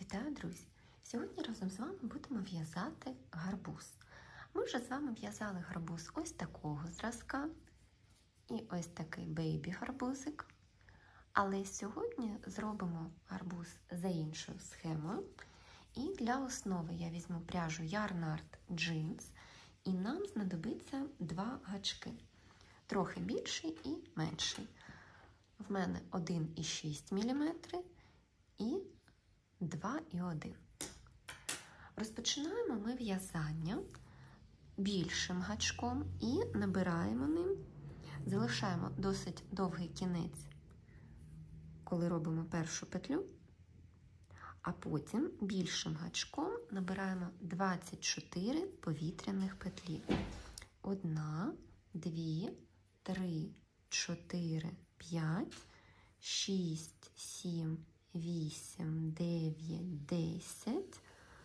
Вітаю, друзі! Сьогодні разом з вами будемо в'язати гарбуз. Ми вже з вами в'язали гарбуз ось такого зразка і ось такий бейбі-гарбузик. Але сьогодні зробимо гарбуз за іншою схемою. І для основи я візьму пряжу Yarn Art Jeans, і нам знадобиться два гачки. Трохи більший і менший. В мене 1,6 мм і 2,1. Розпочинаємо ми в'язання більшим гачком і набираємо ним, залишаємо досить довгий кінець, коли робимо першу петлю, а потім більшим гачком набираємо 24 повітряних петлі. 1, 2, 3, 4, 5, 6, 7, 8, 9, 10,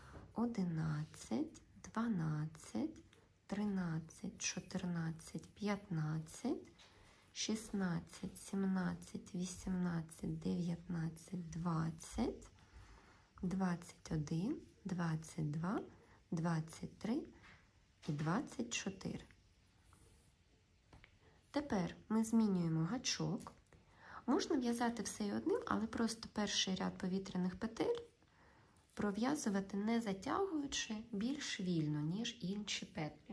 11, 12, 13, 14, 15, 16, 17, 18, 19, 20, 21, 22, 23 і 24. Тепер ми змінюємо гачок. Можна в'язати все і одним, але просто перший ряд повітряних петель пров'язувати не затягуючи, більш вільно, ніж інші петлі.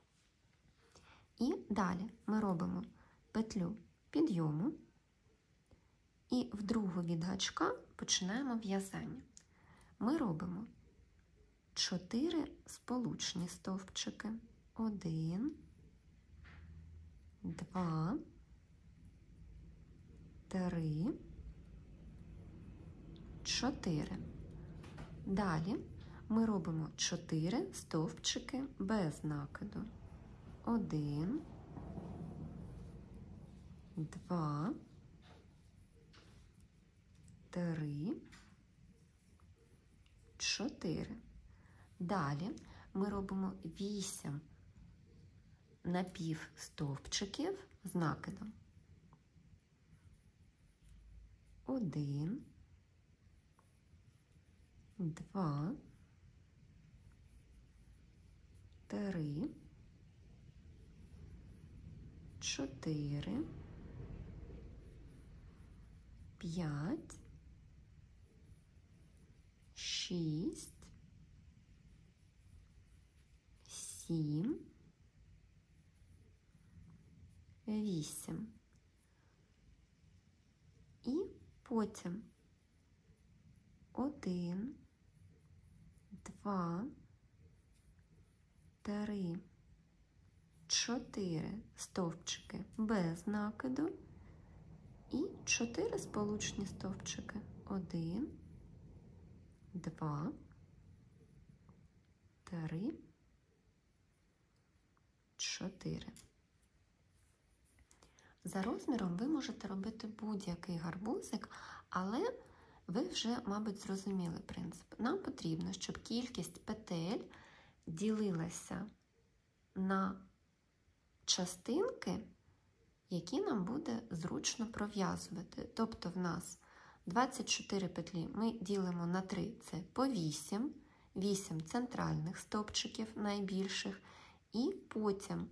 І далі ми робимо петлю підйому і в другу від гачка починаємо в'язання. Ми робимо 4 сполучні стовпчики. 1, 2, 3, 4. Далі ми робимо 4 стовпчики без накиду. 1, 2, 3, 4. Далі ми робимо 8 напівстовпчиків з накидом. 1, 2, 3, 4, 5, 6, 7, 8. І потім 1, 2, 3, 4 стовпчики без накиду і 4 сполучні стовпчики. 1, 2, 3, 4. За розміром ви можете робити будь-який гарбузик, але ви вже, мабуть, зрозуміли принцип. Нам потрібно, щоб кількість петель ділилася на частинки, які нам буде зручно пров'язувати. Тобто в нас 24 петлі ми ділимо на 3, це по 8, 8 центральних стовпчиків найбільших, і потім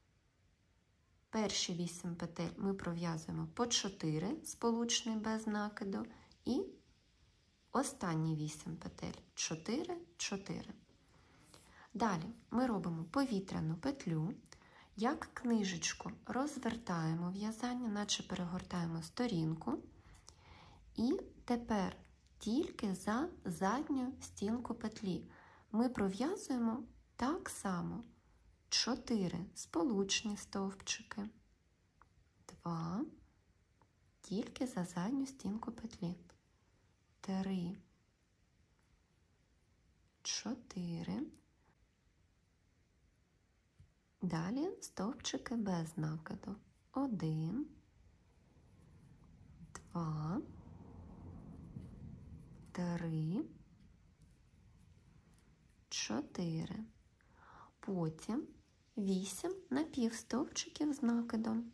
перші 8 петель ми пров'язуємо по 4 сполучний без накиду, і останні 8 петель 4, 4. Далі ми робимо повітряну петлю, як книжечку розвертаємо в'язання, наче перегортаємо сторінку, і тепер тільки за задню стінку петлі ми пров'язуємо так само 4 сполучні стовпчики, 2, тільки за задню стінку петлі, 3, 4, далі стовпчики без накиду, 1, 2, 3, 4. Потім 8 напівстовпчиків з накидом.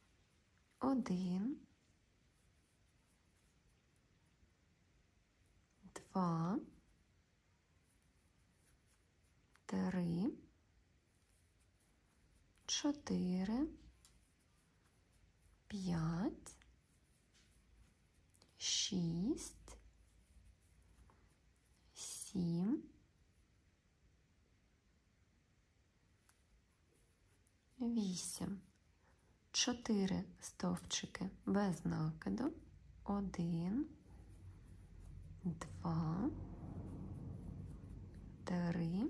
1, 2, 3, 4, 5, 6, 7, 8. 4 стовпчики без накиду. 1, 2, 3,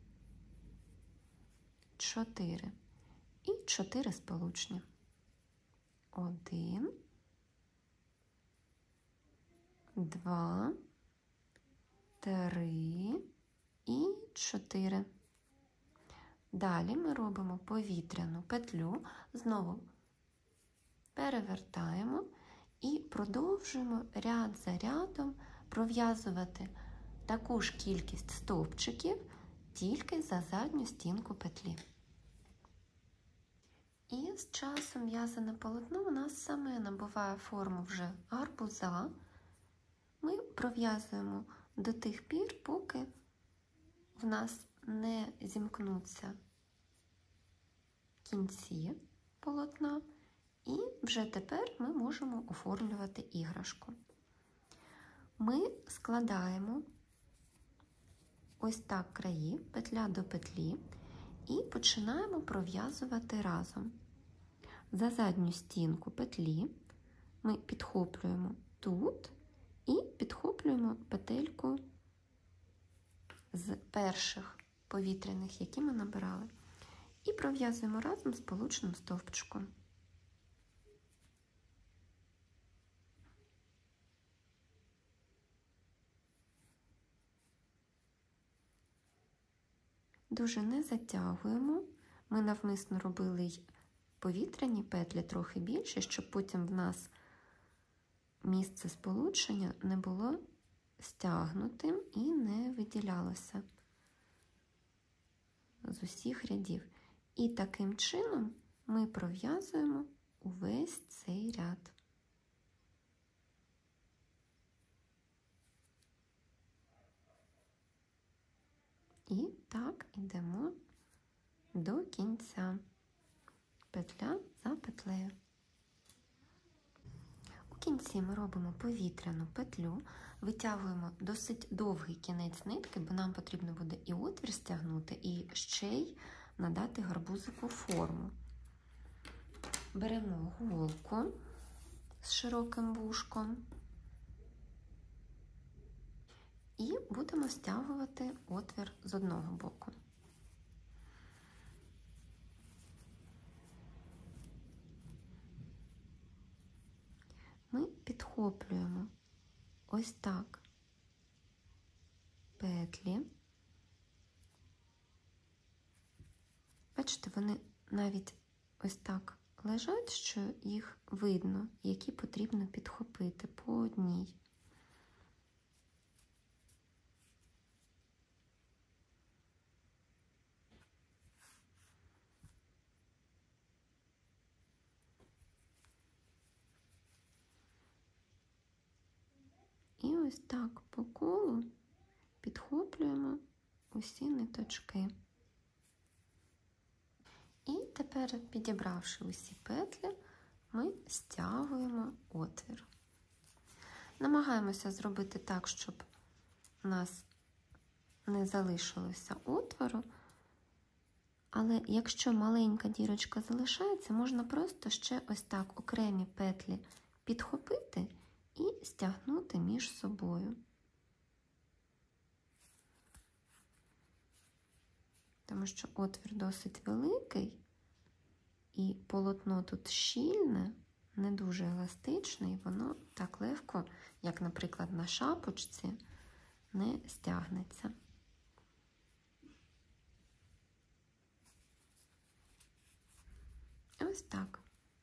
4. І 4 сполучні. 1, 2, 3 і 4. Далі ми робимо повітряну петлю, знову перевертаємо і продовжуємо ряд за рядом пров'язувати таку ж кількість стовпчиків, тільки за задню стінку петлі. І з часом в'язане полотно у нас саме набуває форму вже гарбуза. Ми пров'язуємо до тих пір, поки в нас не зімкнуться кінці полотна, і вже тепер ми можемо оформлювати іграшку. Ми складаємо ось так краї, петля до петлі, і починаємо пров'язувати разом. За задню стінку петлі ми підхоплюємо тут і підхоплюємо петельку з перших повітряних, які ми набирали, і пров'язуємо разом сполучним стовпчиком. Дуже не затягуємо. Ми навмисно робили й повітряні петлі трохи більше, щоб потім в нас місце сполучення не було стягнутим і не виділялося з усіх рядів. І таким чином ми пров'язуємо увесь цей ряд. І так йдемо до кінця, петля за петлею. У кінці ми робимо повітряну петлю, витягуємо досить довгий кінець нитки, бо нам потрібно буде і отвір стягнути, і ще й надати гарбузику форму. Беремо голку з широким вушком і будемо стягувати отвір з одного боку. Ми підхоплюємо ось так петлі. Бачите, вони навіть ось так лежать, що їх видно, які потрібно підхопити по одній. І ось так по колу підхоплюємо усі ниточки. І тепер, підібравши усі петлі, ми стягуємо отвір. Намагаємося зробити так, щоб у нас не залишилося отвору, але якщо маленька дірочка залишається, можна просто ще ось так окремі петлі підхопити і стягнути між собою. Тому що отвір досить великий, і полотно тут щільне, не дуже еластичне, і воно так легко, як, наприклад, на шапочці, не стягнеться. Ось так.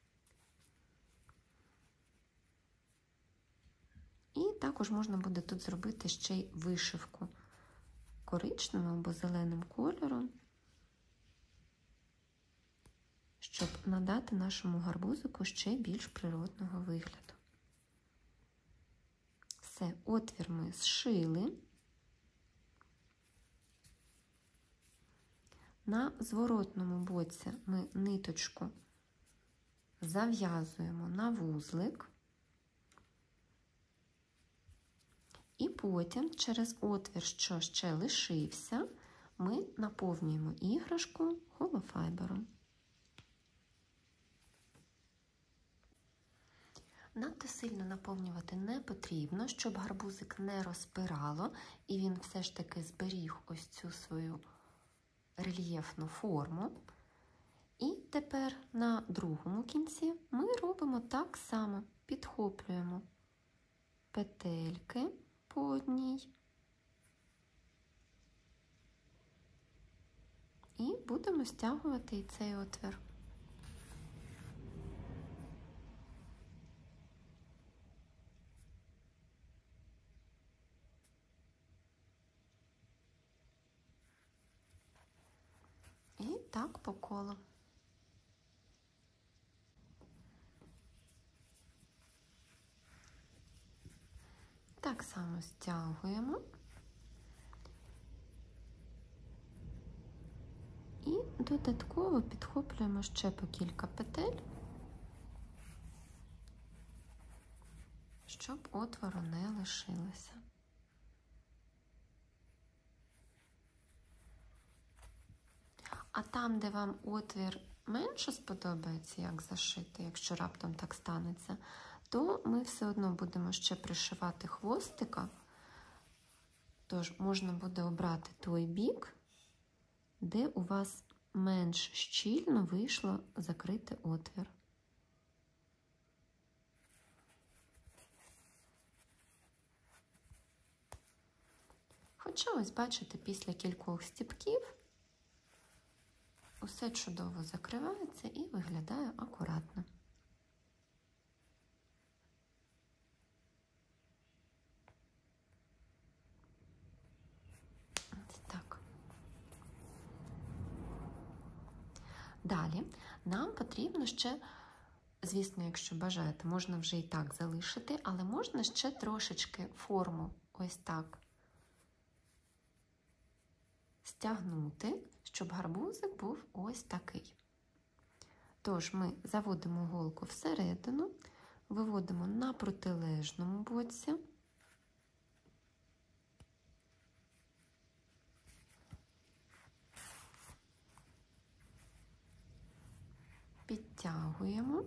І також можна буде тут зробити ще й вишивку коричневим або зеленим кольором, щоб надати нашому гарбузику ще більш природного вигляду. Все, отвір ми зшили. На зворотному боці ми ниточку зав'язуємо на вузлик. І потім через отвір, що ще лишився, ми наповнюємо іграшку холофайбером. Надто сильно наповнювати не потрібно, щоб гарбузик не розпирало, і він все ж таки зберіг ось цю свою рельєфну форму. І тепер на другому кінці ми робимо так само, підхоплюємо петельки по одній і будемо стягувати і цей отвір. І так по колу. Так само стягуємо і додатково підхоплюємо ще по кілька петель, щоб отвору не лишилося. А там, де вам отвір менше сподобається, як зашити, якщо раптом так станеться, то ми все одно будемо ще пришивати хвостика, тож можна буде обрати той бік, де у вас менш щільно вийшло закрити отвір. Хоча, ось бачите, після кількох стіпків усе чудово закривається і виглядає акуратно. Ось так. Далі нам потрібно ще, звісно, якщо бажаєте, можна вже і так залишити, але можна ще трошечки форму ось так стягнути, щоб гарбузик був ось такий. Тож ми заводимо голку всередину, виводимо на протилежному боці, підтягуємо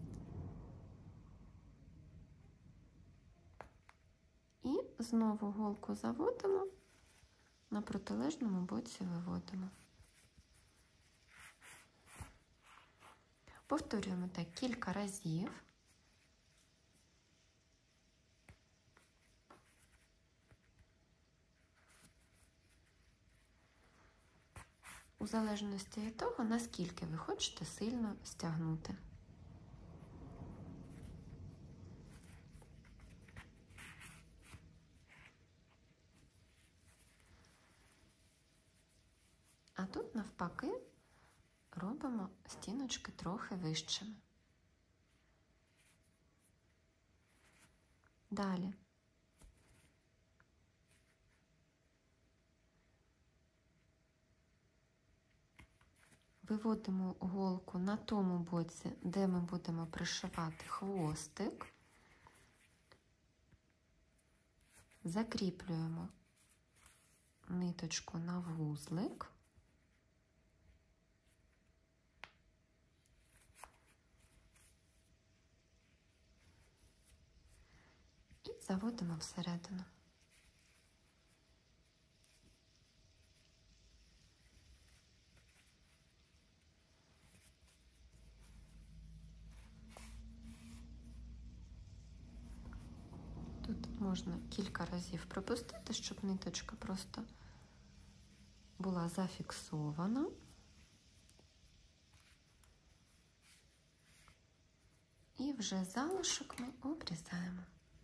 і знову голку заводимо, на протилежному боці виводимо. Повторюємо так кілька разів. У залежності від того, наскільки ви хочете сильно стягнути. А тут навпаки робимо стіночки трохи вищими. Далі. Виводимо голку на тому боці, де ми будемо пришивати хвостик. Закріплюємо ниточку на вузлик. І заводимо всередину. Тут можна кілька разів пропустити, щоб ниточка просто була зафіксована. І вже залишок ми обрізаємо.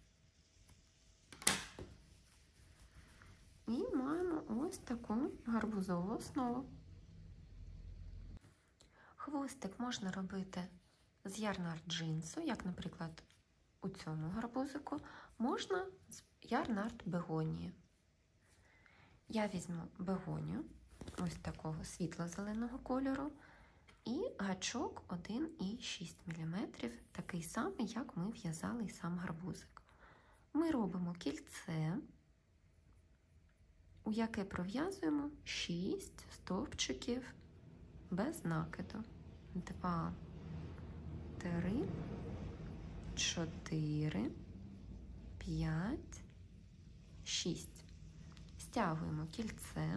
І маємо ось таку гарбузову основу. Хвостик можна робити з ярнард джинсу, як, наприклад, у цьому гарбузику. Можна з Ярнард бегонії. Я візьму бегонію, ось такого світло-зеленого кольору, і гачок 1,6 мм, такий самий, як ми в'язали і сам гарбузик. Ми робимо кільце, у яке пров'язуємо 6 стовпчиків без накиду. 2, 3, 4, 5, 6. Стягуємо кільце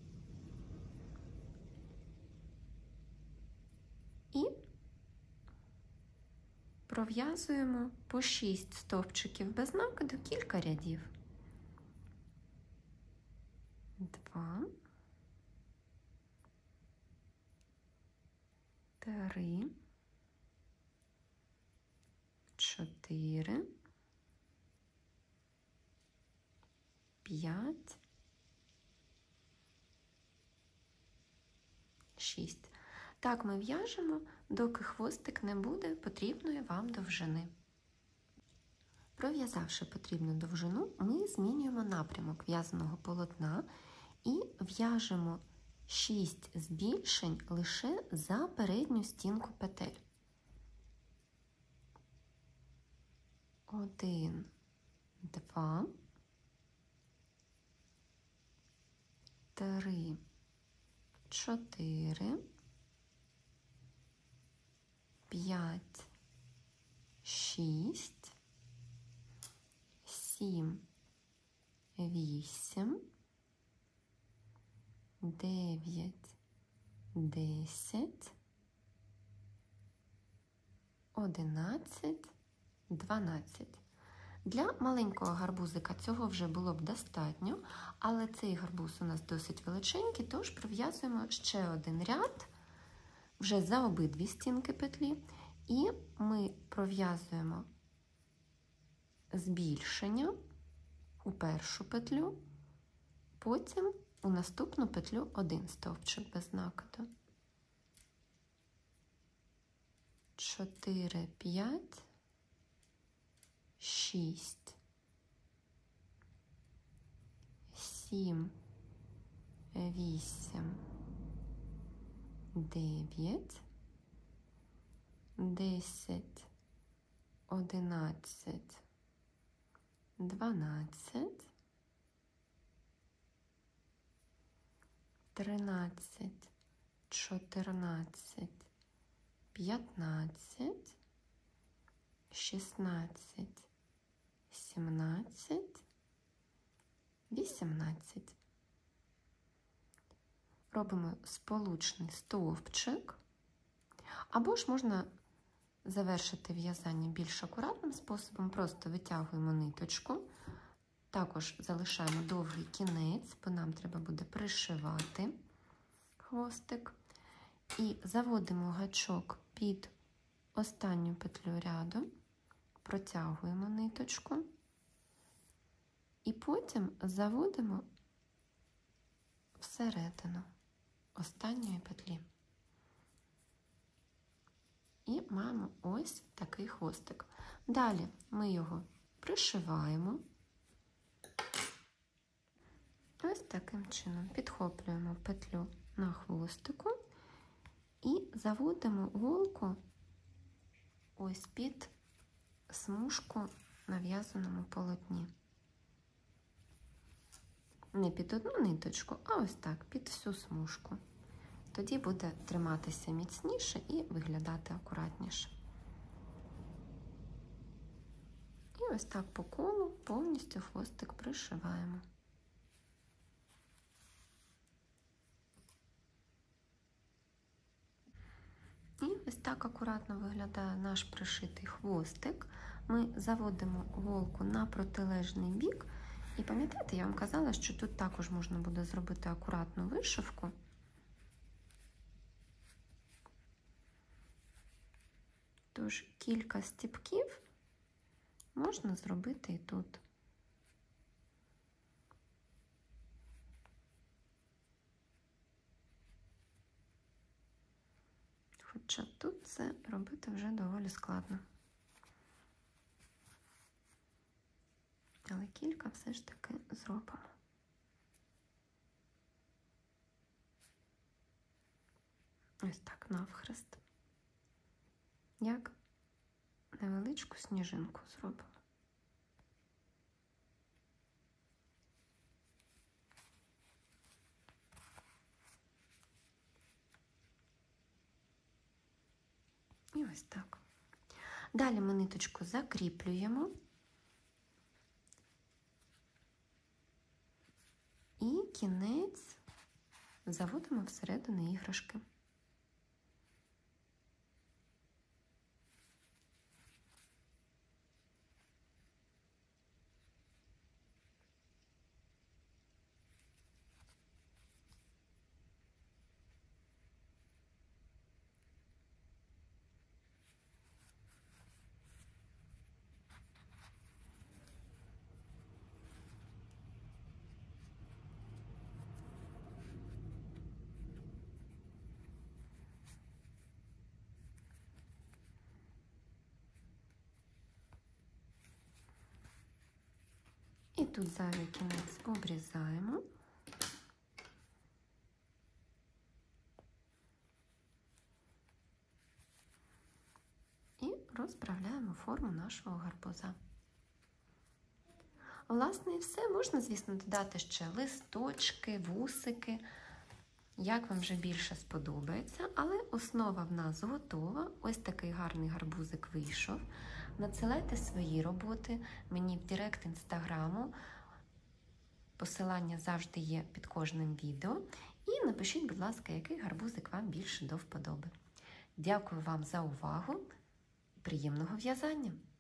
і пров'язуємо по 6 стовпчиків без накиду кілька рядів. 2, 3, 4, 5, 6. Так ми в'яжемо, доки хвостик не буде потрібної вам довжини. Пров'язавши потрібну довжину, ми змінюємо напрямок в'язаного полотна і в'яжемо 6 збільшень лише за передню стінку петель. 1, 2, 3, 4, 5, 6, 7, 8, 9, 10, 11, 12. Для маленького гарбузика цього вже було б достатньо, але цей гарбуз у нас досить величенький, тож пров'язуємо ще один ряд вже за обидві стінки петлі, і ми пров'язуємо збільшення у першу петлю, потім у наступну петлю один стовпчик без накиду. 4, 5, 6, 7, 8, 9, 10, 11, 12, 13, 14, 15, 16, 17, 18. Робимо сполучний стовпчик, або ж можна завершити в'язання більш акуратним способом, просто витягуємо ниточку, також залишаємо довгий кінець, бо нам треба буде пришивати хвостик, і заводимо гачок під останню петлю ряду, протягуємо ниточку і потім заводимо всередину останньої петлі. І маємо ось такий хвостик. Далі ми його пришиваємо. Ось таким чином підхоплюємо петлю на хвостику і заводимо голку ось під смужку на в'язаному полотні. Не під одну ниточку, а ось так, під всю смужку. Тоді буде триматися міцніше і виглядати акуратніше. І ось так по колу повністю хвостик пришиваємо. І ось так акуратно виглядає наш пришитий хвостик. Ми заводимо голку на протилежний бік. І пам'ятаєте, я вам казала, що тут також можна буде зробити акуратну вишивку. Тож кілька стіпків можна зробити і тут. Хоча тут це робити вже доволі складно. але кілька все ж таки зробимо. Ось так, навхрест. Як невеличку сніжинку зробимо. І ось так. Далі ми ниточку закріплюємо і кінець заводимо всередину іграшки. І тут зайвий кінець обрізаємо. І розправляємо форму нашого гарбуза. Власне, і все. Можна, звісно, додати ще листочки, вусики, як вам вже більше сподобається. Але основа в нас готова. Ось такий гарний гарбузик вийшов. Надсилайте свої роботи мені в директ інстаграму. Посилання завжди є під кожним відео. І напишіть, будь ласка, який гарбузик вам більше до вподоби. Дякую вам за увагу. Приємного в'язання!